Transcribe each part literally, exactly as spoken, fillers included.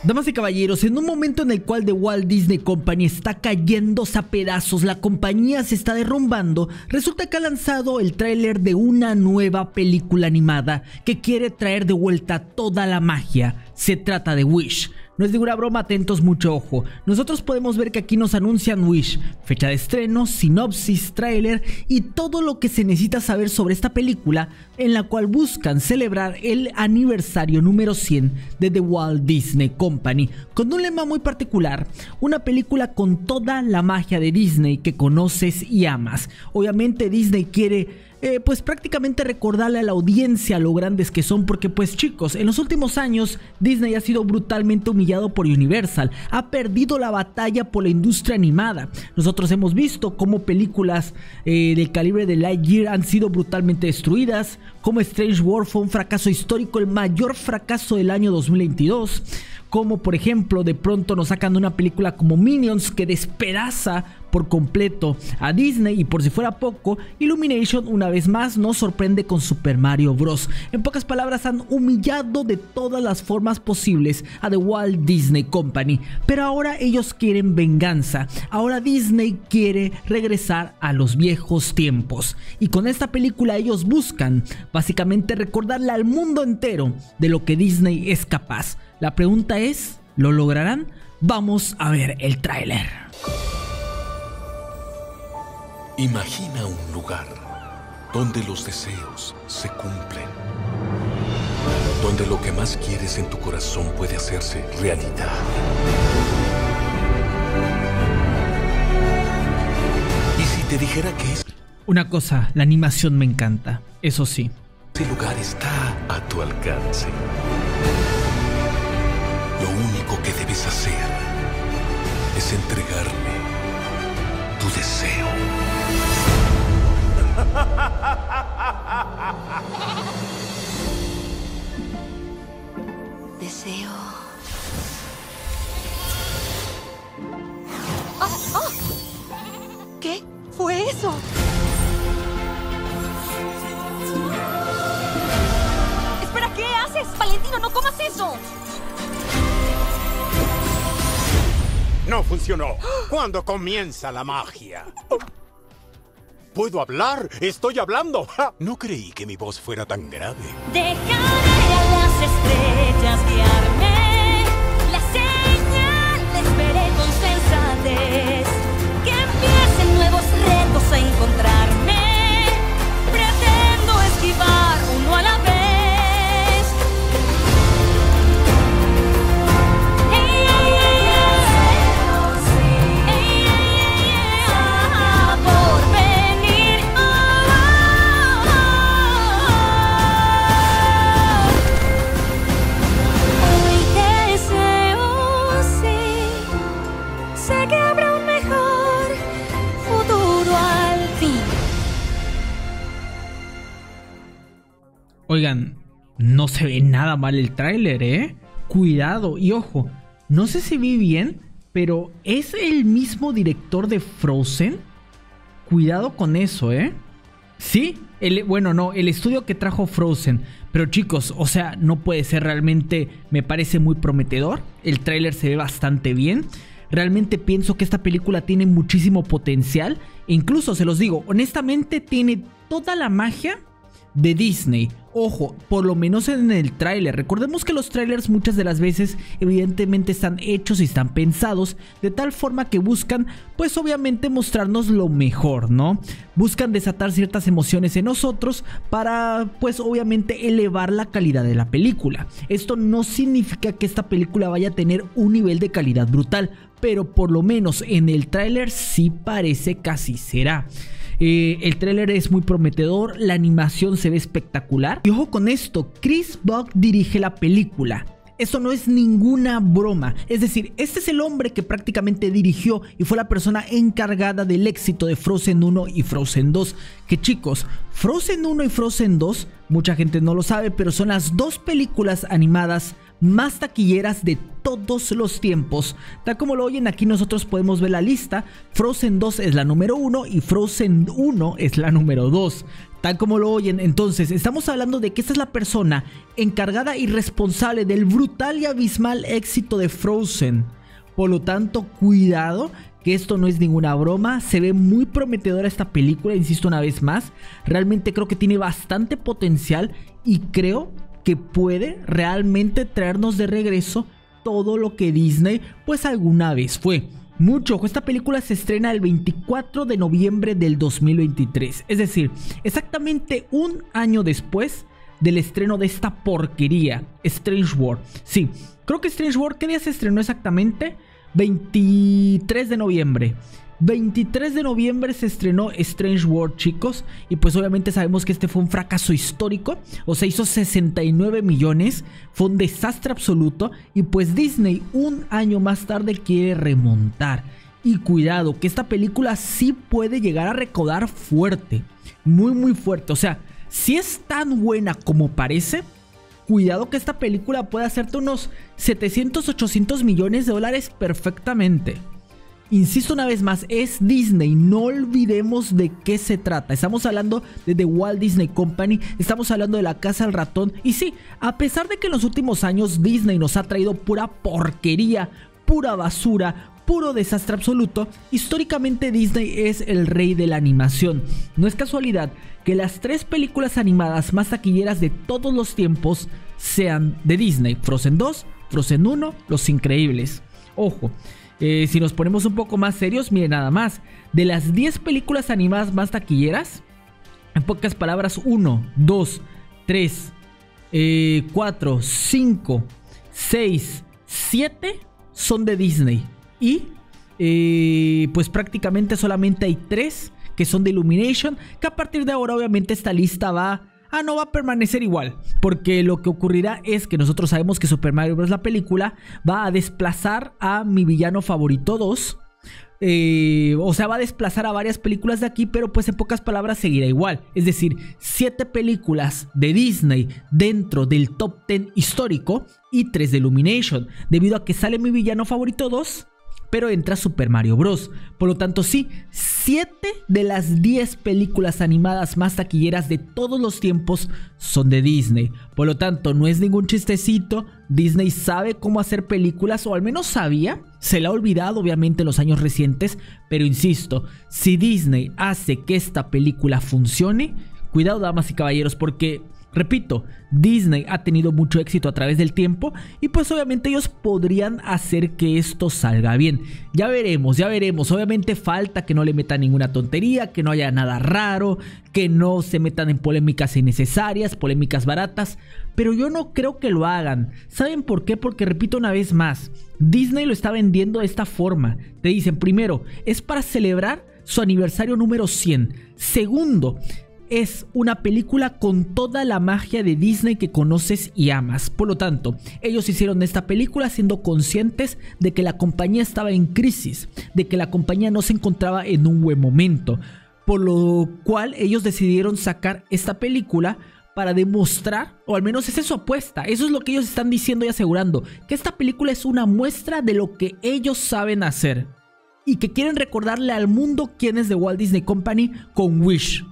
Damas y caballeros, en un momento en el cual The Walt Disney Company está cayéndose a pedazos, la compañía se está derrumbando, resulta que ha lanzado el tráiler de una nueva película animada que quiere traer de vuelta toda la magia. Se trata de Wish. No es ninguna broma, atentos mucho ojo. Nosotros podemos ver que aquí nos anuncian Wish, fecha de estreno, sinopsis, tráiler y todo lo que se necesita saber sobre esta película, en la cual buscan celebrar el aniversario número cien de The Walt Disney Company, con un lema muy particular, una película con toda la magia de Disney que conoces y amas. Obviamente Disney quiere Eh, pues prácticamente recordarle a la audiencia lo grandes que son, porque pues chicos, en los últimos años Disney ha sido brutalmente humillado por Universal, ha perdido la batalla por la industria animada. Nosotros hemos visto cómo películas eh, del calibre de Lightyear han sido brutalmente destruidas, como Strange World fue un fracaso histórico, el mayor fracaso del año dos mil veintidós, como por ejemplo de pronto nos sacan una película como Minions que despedaza por completo a Disney, y por si fuera poco, Illumination una vez más nos sorprende con Super Mario Bros. En pocas palabras, han humillado de todas las formas posibles a The Walt Disney Company, pero ahora ellos quieren venganza. Ahora Disney quiere regresar a los viejos tiempos, y con esta película ellos buscan básicamente recordarle al mundo entero de lo que Disney es capaz. La pregunta es, ¿lo lograrán? Vamos a ver el tráiler. Imagina un lugar donde los deseos se cumplen, donde lo que más quieres en tu corazón puede hacerse realidad. ¿Y si te dijera que es... Una cosa, la animación me encanta, eso sí. Ese lugar está a tu alcance. Lo único que debes hacer es entregarme tu deseo. Deseo. ¡Ah! ¡Ah! ¿Qué fue eso? Espera, ¿qué haces? Valentino, no comas eso. No funcionó. ¿Cuándo comienza la magia? ¿Puedo hablar? ¡Estoy hablando! ¡Ja! No creí que mi voz fuera tan grave. Dejaré a las estrellas guiarme, las señales veré con sensatez, que empiecen nuevos retos a encontrarme, pretendo esquivar uno a la vez. Oigan, no se ve nada mal el tráiler, ¿eh? Cuidado, y ojo, no sé si vi bien, pero ¿es el mismo director de Frozen? Cuidado con eso, ¿eh? Sí, el, bueno, no, el estudio que trajo Frozen. Pero chicos, o sea, no puede ser, realmente me parece muy prometedor. El tráiler se ve bastante bien. Realmente pienso que esta película tiene muchísimo potencial. E incluso, se los digo, honestamente tiene toda la magia de Disney. Ojo, por lo menos en el tráiler. Recordemos que los trailers muchas de las veces evidentemente están hechos y están pensados de tal forma que buscan, pues obviamente mostrarnos lo mejor, ¿no? Buscan desatar ciertas emociones en nosotros para, pues obviamente elevar la calidad de la película. Esto no significa que esta película vaya a tener un nivel de calidad brutal, pero por lo menos en el tráiler sí parece que así será. Eh, el tráiler es muy prometedor, la animación se ve espectacular. Y ojo con esto, Chris Buck dirige la película. Esto no es ninguna broma. Es decir, este es el hombre que prácticamente dirigió y fue la persona encargada del éxito de Frozen uno y Frozen dos. Que chicos, Frozen uno y Frozen dos, mucha gente no lo sabe, pero son las dos películas animadas más taquilleras de todos los tiempos. Tal como lo oyen, aquí nosotros podemos ver la lista. Frozen dos es la número uno y Frozen uno es la número dos. Tal como lo oyen, entonces estamos hablando de que esta es la persona encargada y responsable del brutal y abismal éxito de Frozen. Por lo tanto, cuidado, que esto no es ninguna broma. Se ve muy prometedora esta película, insisto una vez más. Realmente creo que tiene bastante potencial y creo que puede realmente traernos de regreso todo lo que Disney pues alguna vez fue. Mucho ojo, esta película se estrena el veinticuatro de noviembre del dos mil veintitrés, es decir, exactamente un año después del estreno de esta porquería, Strange World. Sí, creo que Strange World, ¿qué día se estrenó exactamente? veintitrés de noviembre. veintitrés de noviembre se estrenó Strange World, chicos. Y pues obviamente sabemos que este fue un fracaso histórico. O sea, hizo sesenta y nueve millones. Fue un desastre absoluto. Y pues Disney un año más tarde quiere remontar. Y cuidado, que esta película sí puede llegar a recaudar fuerte. Muy muy fuerte. O sea, si es tan buena como parece, cuidado que esta película puede hacerte unos setecientos, ochocientos millones de dólares perfectamente. Insisto una vez más, es Disney, no olvidemos de qué se trata. Estamos hablando de The Walt Disney Company, estamos hablando de La Casa del Ratón. Y sí, a pesar de que en los últimos años Disney nos ha traído pura porquería, pura basura, puro desastre absoluto, históricamente Disney es el rey de la animación. No es casualidad que las tres películas animadas más taquilleras de todos los tiempos sean de Disney: Frozen dos, Frozen uno, Los Increíbles. Ojo, eh, si nos ponemos un poco más serios, miren nada más, de las diez películas animadas más taquilleras, en pocas palabras, uno, dos, tres, cuatro, cinco, seis, siete son de Disney. Y eh, pues prácticamente solamente hay tres que son de Illumination, que a partir de ahora obviamente esta lista va a no va a permanecer igual, porque lo que ocurrirá es que nosotros sabemos que Super Mario Bros. La película va a desplazar a Mi Villano Favorito dos. Eh, o sea, va a desplazar a varias películas de aquí, pero pues en pocas palabras seguirá igual. Es decir, siete películas de Disney dentro del top diez histórico y tres de Illumination, debido a que sale Mi Villano Favorito dos, pero entra Super Mario Bros. Por lo tanto, sí, siete de las diez películas animadas más taquilleras de todos los tiempos son de Disney. Por lo tanto, no es ningún chistecito. Disney sabe cómo hacer películas, o al menos sabía. Se le ha olvidado obviamente en los años recientes, pero insisto, si Disney hace que esta película funcione, cuidado, damas y caballeros, porque repito, Disney ha tenido mucho éxito a través del tiempo y pues obviamente ellos podrían hacer que esto salga bien. Ya veremos, ya veremos. Obviamente falta que no le metan ninguna tontería, que no haya nada raro, que no se metan en polémicas innecesarias, polémicas baratas, pero yo no creo que lo hagan. ¿Saben por qué? Porque repito una vez más, Disney lo está vendiendo de esta forma. Te dicen, primero, es para celebrar su aniversario número cien. Segundo, es una película con toda la magia de Disney que conoces y amas. Por lo tanto, ellos hicieron esta película siendo conscientes de que la compañía estaba en crisis, de que la compañía no se encontraba en un buen momento, por lo cual ellos decidieron sacar esta película para demostrar, o al menos esa es su apuesta, eso es lo que ellos están diciendo y asegurando, que esta película es una muestra de lo que ellos saben hacer y que quieren recordarle al mundo quién es The Walt Disney Company con Wish.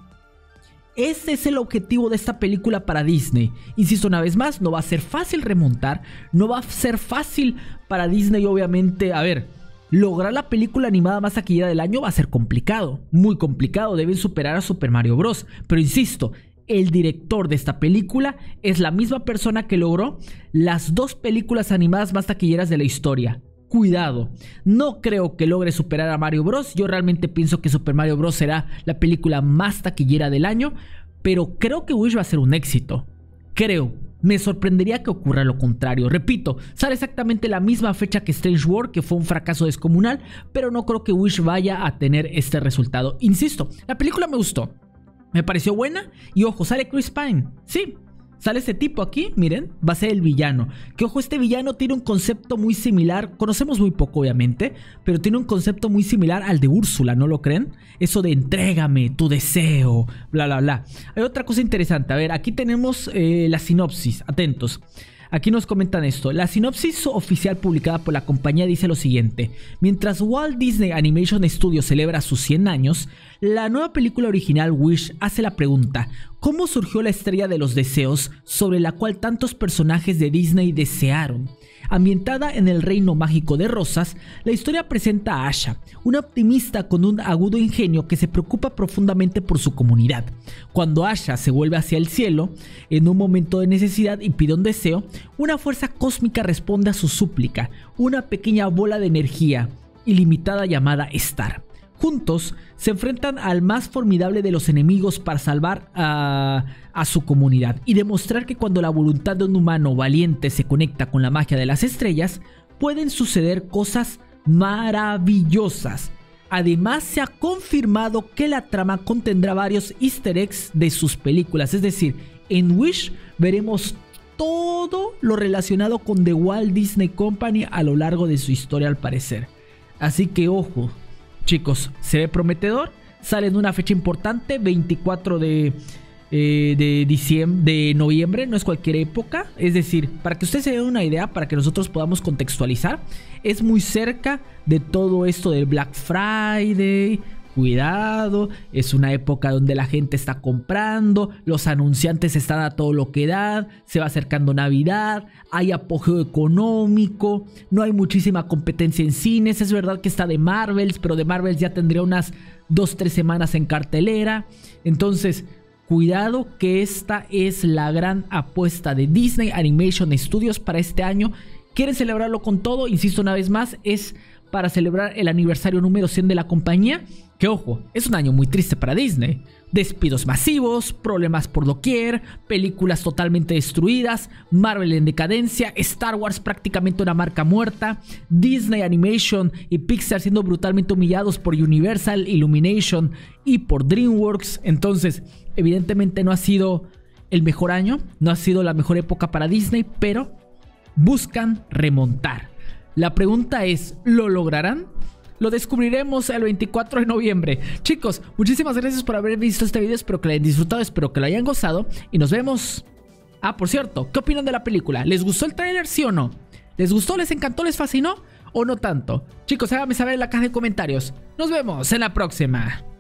Ese es el objetivo de esta película para Disney. Insisto una vez más, no va a ser fácil remontar, no va a ser fácil para Disney obviamente, a ver, lograr la película animada más taquillera del año va a ser complicado, muy complicado, deben superar a Super Mario Bros. Pero insisto, el director de esta película es la misma persona que logró las dos películas animadas más taquilleras de la historia. Cuidado, no creo que logre superar a Mario Bros. Yo realmente pienso que Super Mario Bros. Será la película más taquillera del año, pero creo que Wish va a ser un éxito. Creo, me sorprendería que ocurra lo contrario. Repito, sale exactamente la misma fecha que Strange World, que fue un fracaso descomunal, pero no creo que Wish vaya a tener este resultado. Insisto, la película me gustó, me pareció buena y ojo, sale Chris Pine, sí. Sale este tipo aquí, miren, va a ser el villano. Que ojo, este villano tiene un concepto muy similar, conocemos muy poco obviamente, pero tiene un concepto muy similar al de Úrsula, ¿no lo creen? Eso de entrégame tu deseo, bla bla bla. Hay otra cosa interesante, a ver, aquí tenemos eh, la sinopsis, atentos. Aquí nos comentan esto. La sinopsis oficial publicada por la compañía dice lo siguiente: mientras Walt Disney Animation Studios celebra sus cien años, la nueva película original Wish hace la pregunta: ¿cómo surgió la estrella de los deseos sobre la cual tantos personajes de Disney desearon? Ambientada en el reino mágico de rosas, la historia presenta a Asha, una optimista con un agudo ingenio que se preocupa profundamente por su comunidad. Cuando Asha se vuelve hacia el cielo, en un momento de necesidad y pide un deseo, una fuerza cósmica responde a su súplica, una pequeña bola de energía ilimitada llamada Star. Juntos se enfrentan al más formidable de los enemigos para salvar a, a su comunidad y demostrar que cuando la voluntad de un humano valiente se conecta con la magia de las estrellas, pueden suceder cosas maravillosas. Además, se ha confirmado que la trama contendrá varios easter eggs de sus películas, es decir, en Wish veremos todo lo relacionado con The Walt Disney Company a lo largo de su historia, al parecer. Así que ojo, chicos, se ve prometedor. Sale en una fecha importante, veinticuatro de, eh, de, diciembre, de noviembre, no es cualquier época. Es decir, para que ustedes se den una idea, para que nosotros podamos contextualizar, es muy cerca de todo esto del Black Friday. Cuidado, es una época donde la gente está comprando, los anunciantes están a todo lo que dan, se va acercando Navidad, hay apogeo económico, no hay muchísima competencia en cines. Es verdad que está de Marvels, pero de Marvels ya tendría unas dos tres semanas en cartelera. Entonces, cuidado, que esta es la gran apuesta de Disney Animation Studios para este año. Quieren celebrarlo con todo, insisto una vez más, es para celebrar el aniversario número cien de la compañía. Que ojo, es un año muy triste para Disney. Despidos masivos, problemas por doquier, películas totalmente destruidas, Marvel en decadencia, Star Wars prácticamente una marca muerta, Disney Animation y Pixar siendo brutalmente humillados por Universal, Illumination y por DreamWorks. Entonces, evidentemente no ha sido el mejor año, no ha sido la mejor época para Disney, pero buscan remontar. La pregunta es, ¿lo lograrán? Lo descubriremos el veinticuatro de noviembre. Chicos, muchísimas gracias por haber visto este video. Espero que lo hayan disfrutado, espero que lo hayan gozado. Y nos vemos. Ah, por cierto, ¿qué opinan de la película? ¿Les gustó el tráiler, sí o no? ¿Les gustó, les encantó, les fascinó o no tanto? Chicos, háganme saber en la caja de comentarios. Nos vemos en la próxima.